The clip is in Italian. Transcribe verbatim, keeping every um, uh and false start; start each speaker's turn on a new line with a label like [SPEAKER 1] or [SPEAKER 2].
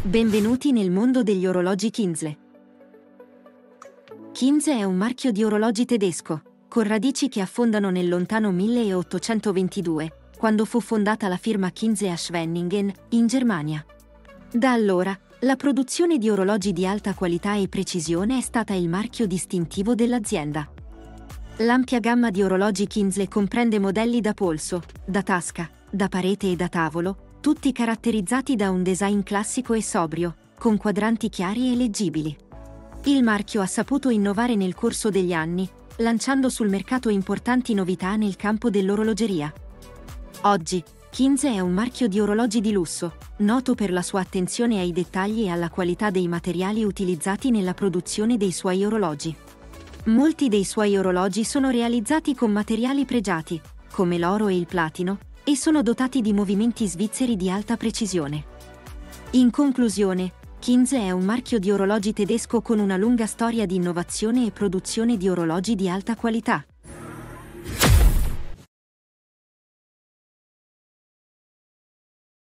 [SPEAKER 1] Benvenuti nel mondo degli orologi Kinze. Kinze è un marchio di orologi tedesco, con radici che affondano nel lontano milleottocentoventidue, quando fu fondata la firma Kinze a Schwenningen, in Germania. Da allora, la produzione di orologi di alta qualità e precisione è stata il marchio distintivo dell'azienda. L'ampia gamma di orologi Kinze comprende modelli da polso, da tasca, da parete e da tavolo, tutti caratterizzati da un design classico e sobrio, con quadranti chiari e leggibili. Il marchio ha saputo innovare nel corso degli anni, lanciando sul mercato importanti novità nel campo dell'orologeria. Oggi, Kinze è un marchio di orologi di lusso, noto per la sua attenzione ai dettagli e alla qualità dei materiali utilizzati nella produzione dei suoi orologi. Molti dei suoi orologi sono realizzati con materiali pregiati, come l'oro e il platino, e sono dotati di movimenti svizzeri di alta precisione. In conclusione, Kinze è un marchio di orologi tedesco con una lunga storia di innovazione e produzione di orologi di alta qualità.